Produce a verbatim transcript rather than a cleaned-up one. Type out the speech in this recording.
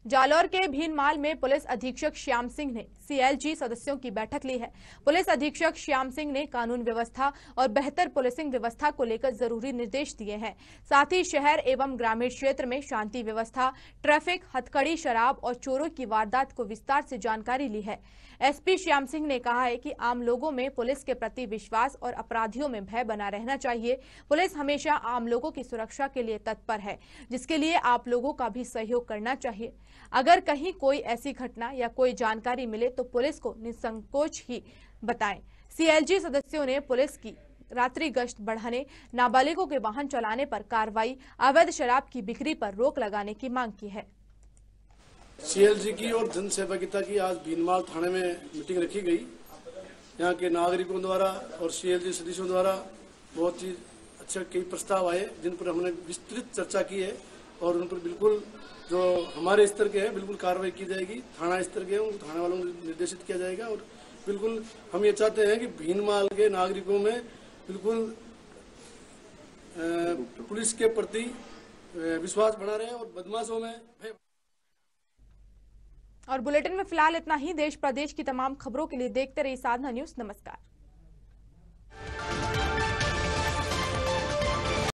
जालौर के भीनमाल में पुलिस अधीक्षक श्याम सिंह ने सीएलजी सदस्यों की बैठक ली है। पुलिस अधीक्षक श्याम सिंह ने कानून व्यवस्था और बेहतर पुलिसिंग व्यवस्था को लेकर जरूरी निर्देश दिए हैं। साथ ही शहर एवं ग्रामीण क्षेत्र में शांति व्यवस्था, ट्रैफिक, हथकड़ी, शराब और चोरों की वारदात को विस्तार से जानकारी ली है। एसपी श्याम सिंह ने कहा है कि आम लोगों में पुलिस के प्रति विश्वास और अपराधियों में भय बना रहना चाहिए। पुलिस हमेशा आम लोगों की सुरक्षा के लिए तत्पर है, जिसके लिए आप लोगों का भी सहयोग करना चाहिए। अगर कहीं कोई ऐसी घटना या कोई जानकारी मिले तो पुलिस को निसंकोच ही बताएं। सीएलजी सदस्यों ने पुलिस की रात्रि गश्त बढ़ाने, नाबालिगों के वाहन चलाने पर कार्रवाई, अवैध शराब की बिक्री पर रोक लगाने की मांग की है। सीएलजी की और जन सहभागिता की आज भीनमाल थाने में मीटिंग रखी गई। यहाँ के नागरिकों द्वारा और सीएलजी सदस्यों द्वारा बहुत ही अच्छे कई प्रस्ताव आए, जिन पर हमने विस्तृत चर्चा की है और उन पर बिल्कुल जो हमारे स्तर के हैं बिल्कुल कार्रवाई की जाएगी। थाना स्तर के उन थाना वालों को निर्देशित किया जाएगा और बिल्कुल हम ये चाहते हैं कि भीनमाल के नागरिकों में बिल्कुल पुलिस के प्रति विश्वास बना रहे और बदमाशों में भय। और बुलेटिन में फिलहाल इतना ही। देश प्रदेश की तमाम खबरों के लिए देखते रहिए साधना न्यूज। नमस्कार।